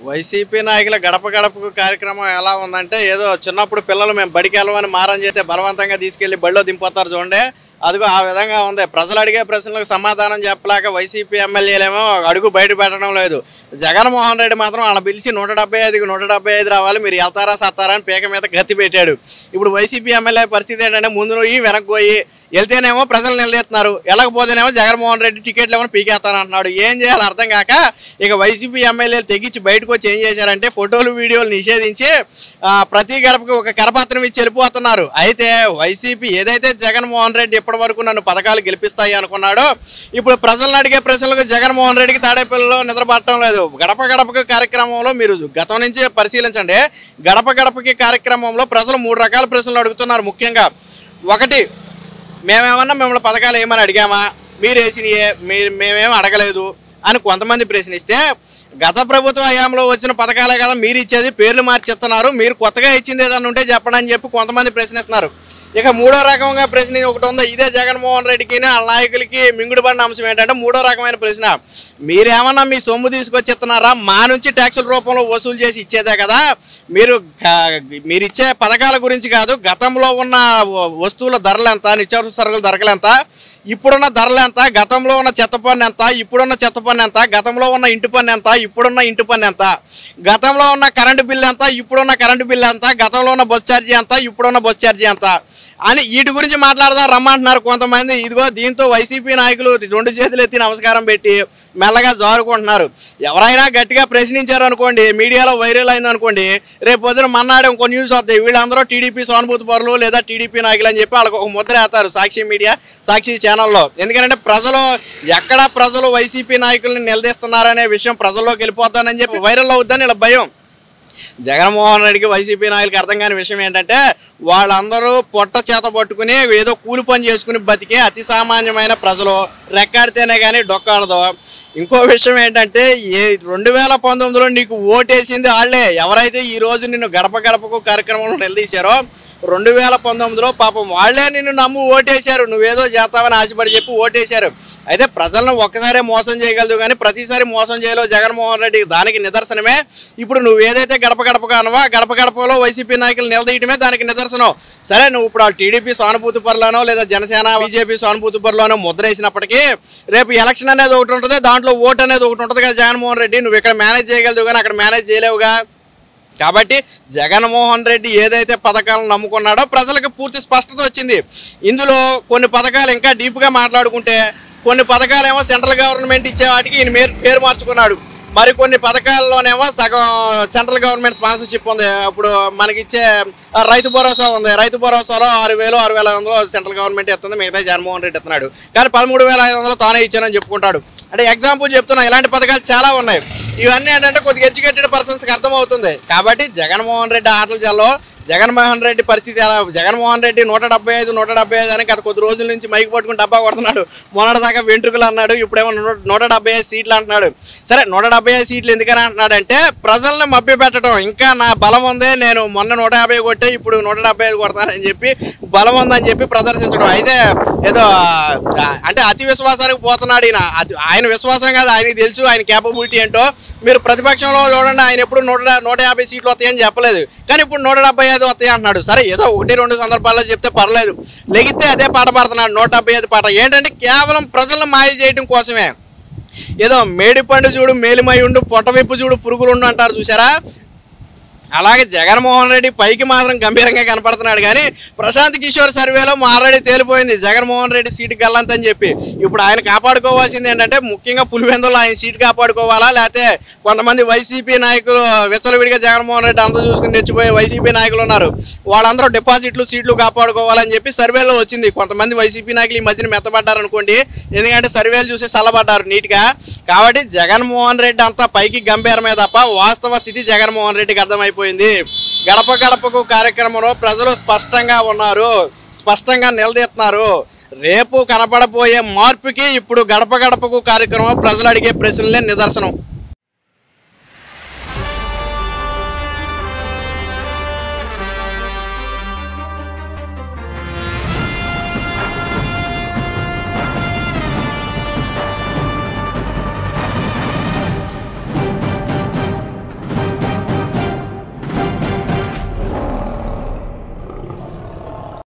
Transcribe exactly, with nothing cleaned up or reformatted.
YCP నాయకుల గడప గడపకు కార్యక్రమం ఎలా ఉందంటే ఏదో చిన్నప్పుడు పిల్లలు మేము బడికి వెళ్ళమని మారం చేస్తే బలవంతంగా తీసుకెళ్లి బడిలో దింపుతారు చూడండి, అదిగో ఆ విధంగా ఉంది. ప్రజలు అడిగే ప్రశ్నలకు సమాధానం చెప్పలేక వైసీపీ ఎమ్మెల్యేలేమో అడుగు బయట పెట్టడం లేదు. జగన్మోహన్ రెడ్డి మాత్రం వాళ్ళ పిలిచి నూట డెబ్బై ఐదుకి నూట డెబ్బై ఐదు రావాలి, మీరు వెళ్తారా సత్తారా అని పేక మీద గత్తి పెట్టాడు. ఇప్పుడు వైసీపీ ఎమ్మెల్యే పరిస్థితి ఏంటంటే ముందు పోయి వెనక్కి పోయి వెళ్తేనేమో ప్రజలు నిలదీస్తున్నారు, వెళ్ళకపోతేనేమో జగన్మోహన్ రెడ్డి టికెట్లు ఏమో పీకేస్తానంటున్నాడు. ఏం చేయాలి అర్థం కాక ఇక వైసీపీ ఎమ్మెల్యేలు తెగించి బయటకు వచ్చి ఏం చేశారంటే ఫోటోలు వీడియోలు నిషేధించి ప్రతి గడపకి ఒక కరపత్రం ఇచ్చి వెళ్ళిపోతున్నారు. అయితే వైసీపీ ఏదైతే జగన్మోహన్ రెడ్డి ఇప్పటి వరకు నన్ను పథకాలు గెలిపిస్తాయి అనుకున్నాడో ఇప్పుడు ప్రజలను అడిగే ప్రశ్నలకు జగన్మోహన్ రెడ్డికి తాడేపల్లిలో నిద్రపట్టడం లేదు. గడప గడపకి కార్యక్రమంలో మీరు గతం నుంచి పరిశీలించండి. గడప గడపకి కార్యక్రమంలో ప్రజలు మూడు రకాల ప్రశ్నలు అడుగుతున్నారు. ముఖ్యంగా ఒకటి, మేమేమన్నా మిమ్మల్ని పథకాలు ఏమని అడిగామా, మీరు వేసినయే మీరు మేమేమి అడగలేదు అని కొంతమంది ప్రశ్నిస్తే, గత ప్రభుత్వ హయాంలో వచ్చిన పథకాలే కదా మీరు ఇచ్చేది, పేర్లు మార్చిస్తున్నారు, మీరు కొత్తగా ఇచ్చింది ఏదన్నా ఉంటే చెప్పండి అని చెప్పి కొంతమంది ప్రశ్నిస్తున్నారు. ఇక మూడో రకంగా ప్రశ్న ఒకటి ఉందో, ఇదే జగన్మోహన్ రెడ్డికి వాళ్ళ నాయకులకి మింగుడు పడిన అంశం ఏంటంటే మూడో రకమైన ప్రశ్న, మీరేమన్నా మీ సొమ్ము తీసుకొచ్చి ఇస్తున్నారా, మా నుంచి ట్యాక్సుల రూపంలో వసూలు చేసి ఇచ్చేదే కదా, మీరు మీరు ఇచ్చే పథకాల గురించి కాదు, గతంలో ఉన్న వస్తువుల ధరలు ఎంత, నిత్యావసర సరుకుల ధరలు ఎంత, ఇప్పుడున్న ధరలు ఎంత, గతంలో ఉన్న చెత్త పన్ను ఎంత, ఇప్పుడున్న చెత్త పన్ను ఎంత, గతంలో ఉన్న ఇంటి పన్ను ఎంత, ఇప్పుడున్న ఇంటి పన్ను ఎంత, గతంలో ఉన్న కరెంటు బిల్లు ఎంత, ఇప్పుడున్న కరెంటు బిల్లు ఎంత, గతంలో ఉన్న బస్ ఛార్జీ ఎంత, ఇప్పుడున్న బస్ ఛార్జీ ఎంత అని వీటి గురించి మాట్లాడదాం రమ్మంటున్నారు కొంతమంది. ఇదిగో దీంతో వైసీపీ నాయకులు రెండు చేతులు ఎత్తి నమస్కారం పెట్టి మెల్లగా జారుకుంటున్నారు. ఎవరైనా గట్టిగా ప్రశ్నించారు అనుకోండి, మీడియాలో వైరల్ అయింది అనుకోండి, రేపు పొద్దున మన్నాడు ఇంకో న్యూస్ వస్తాయి, వీళ్ళందరూ టీడీపీ సానుభూతి పరులు లేదా టీడీపీ నాయకులు అని చెప్పి వాళ్ళకి ఒక ముద్ర వేస్తారు సాక్షి మీడియా, సాక్షి ఛానల్లో. ఎందుకంటే ప్రజలు ఎక్కడ ప్రజలు వైసీపీ నాయకుల్ని నిలదీస్తున్నారనే విషయం ప్రజల్లోకి వెళ్ళిపోతానని చెప్పి వైరల్ అవుద్దని ఇలా భయం. జగన్మోహన్ రెడ్డికి వైసీపీ నాయకులకి అర్థం కాని విషయం ఏంటంటే వాళ్ళందరూ పొట్ట చేత పట్టుకుని ఏదో కూలి పని చేసుకుని బతికే అతి సామాన్యమైన ప్రజలు, రెక్కాడితేనే కానీ డొక్కాడదు. ఇంకో విషయం ఏంటంటే ఏ రెండు వేల పంతొమ్మిదిలో నీకు ఓటేసింది వాళ్ళే, ఎవరైతే ఈ రోజు నిన్ను గడప గడపకు కార్యక్రమంలో నిలదీశారో రెండు వేల పంతొమ్మిదిలో పాపం వాళ్లే నిన్ను నమ్ము ఓటేశారు, నువ్వేదో చేస్తావని ఆశపడి చెప్పి ఓటేశారు. అయితే ప్రజలను ఒక్కసారే మోసం చేయగలదు కానీ ప్రతిసారి మోసం చేయలేవు జగన్మోహన్ రెడ్డి. దానికి నిదర్శనమే ఇప్పుడు నువ్వు ఏదైతే గడప గడపగా అనవా, గడప గడపలో వైసీపీ నాయకులు నిలదీయటమే దానికి నిదర్శనం. సరే నువ్వు ఇప్పుడు వాళ్ళు టీడీపీ సానుభూతి పరులోనో లేదా జనసేన బీజేపీ సానుభూతి పరులోనో ముద్ర వేసినప్పటికీ రేపు ఎలక్షన్ అనేది ఒకటి ఉంటుంది, దాంట్లో ఓటు అనేది ఒకటి ఉంటుంది కదా జగన్మోహన్ రెడ్డి. నువ్వు ఇక్కడ మేనేజ్ చేయగలదు కానీ అక్కడ మేనేజ్ చేయలేవుగా. కాబట్టి జగన్మోహన్ రెడ్డి ఏదైతే పథకాలను నమ్ముకున్నాడో ప్రజలకు పూర్తి స్పష్టత వచ్చింది. ఇందులో కొన్ని పథకాలు ఇంకా డీప్గా మాట్లాడుకుంటే కొన్ని పథకాలేమో సెంట్రల్ గవర్నమెంట్ ఇచ్చే వాటికి ఈయన పేరు మార్చుకున్నాడు, మరికొన్ని పథకాల్లోనేమో సగం సెంట్రల్ గవర్నమెంట్ స్పాన్సర్షిప్ ఉంది. ఇప్పుడు మనకిచ్చే రైతు భరోసా ఉంది, రైతు భరోసాలో ఆరు వేలు ఆరు వేల ఐదు వందలు సెంట్రల్ గవర్నమెంట్ ఇస్తుంది, మిగతా జగన్మోహన్ రెడ్డి ఇస్తున్నాడు. కానీ పదమూడు వేల ఐదు వందలు తానే ఇచ్చానని చెప్పుకుంటాడు. అంటే ఎగ్జాంపుల్ చెప్తున్నా, ఇలాంటి పథకాలు చాలా ఉన్నాయి. ఇవన్నీ ఏంటంటే కొద్దిగా ఎడ్యుకేటెడ్ పర్సన్స్కి అర్థమవుతుంది. కాబట్టి జగన్మోహన్ రెడ్డి ఆటల జల్లో జగన్మోహన్ రెడ్డి పరిస్థితి ఎలా, జగన్మోహన్ రెడ్డి నూట డెబ్బై ఐదు నూట డెబ్బై ఐదు అని గత కొద్ది రోజుల నుంచి మైకి పట్టుకుని డబ్బా కొడుతున్నాడు. మొన్నటిదాకా వెంట్రుకలు అన్నాడు, ఇప్పుడేమో నూట డెబ్బై ఐదు సీట్లు అంటున్నాడు. సరే నూట డెబ్బై ఐదు సీట్లు ఎందుకని అంటున్నాడంటే ప్రజల్ని మభ్య పెట్టడం, ఇంకా నా బలం ఉంది, నేను మొన్న నూట యాభై కొట్టే ఇప్పుడు నూట డెబ్బై ఐదు కొడతానని చెప్పి బలం ఉందని చెప్పి ప్రదర్శించడం. అయితే ఏదో అంటే అతి విశ్వాసానికి పోతున్నాడు ఈయన. అది ఆయన విశ్వాసం కాదు, ఆయనకి తెలుసు ఆయన క్యాపబిలిటీ ఏంటో. మీరు ప్రతిపక్షంలో చూడండి, ఆయన ఎప్పుడు నూట నూట యాభై సీట్లు వస్తాయని చెప్పలేదు, కానీ ఇప్పుడు నూట డెబ్బై ఐదు వస్తాయి అంటున్నాడు. సరే ఏదో ఒకటి రెండు సందర్భాల్లో చెప్తే పర్లేదు, లెగితే అదే పాట పాడుతున్నాడు నూట డెబ్బై ఐదు పాట. ఏంటంటే కేవలం ప్రజలను మాయ చేయడం కోసమే. ఏదో మేడిపండు చూడు మేలిమై ఉండు, పొట్టవిప్పు చూడు పురుగులుండు అంటారు చూసారా, అలాగే జగన్మోహన్ రెడ్డి పైకి మాత్రం గంభీరంగా కనపడుతున్నాడు కానీ ప్రశాంత్ కిషోర్ సర్వేలో ఆల్రెడీ తేలిపోయింది జగన్మోహన్ రెడ్డి సీటు గల్లంతని చెప్పి. ఇప్పుడు ఆయన కాపాడుకోవాల్సింది ఏంటంటే ముఖ్యంగా పులివెందులో ఆయన సీటు కాపాడుకోవాలా, లేకపోతే కొంతమంది వైసీపీ నాయకులు విచ్చలవిడిగా జగన్మోహన్ రెడ్డి అంతా చూసుకుని తెచ్చిపోయే వైసీపీ నాయకులు ఉన్నారు, వాళ్ళందరూ డిపాజిట్లు సీట్లు కాపాడుకోవాలని చెప్పి సర్వేలో వచ్చింది. కొంతమంది వైసీపీ నాయకులు ఈ మధ్యన మెత్తబడ్డారు అనుకోండి, ఎందుకంటే సర్వేలు చూసి చల్లబడ్డారు నీట్గా. కాబట్టి జగన్మోహన్ రెడ్డి అంతా పైకి గంభీరమే తప్ప వాస్తవ స్థితి జగన్మోహన్ రెడ్డికి అర్థమైపోయింది. గడప గడపకు కార్యక్రమంలో ప్రజలు స్పష్టంగా ఉన్నారు, స్పష్టంగా నిలదీస్తున్నారు. రేపు కనపడబోయే మార్పుకి ఇప్పుడు గడప గడపకు కార్యక్రమం ప్రజలు అడిగే ప్రశ్నలే నిదర్శనం.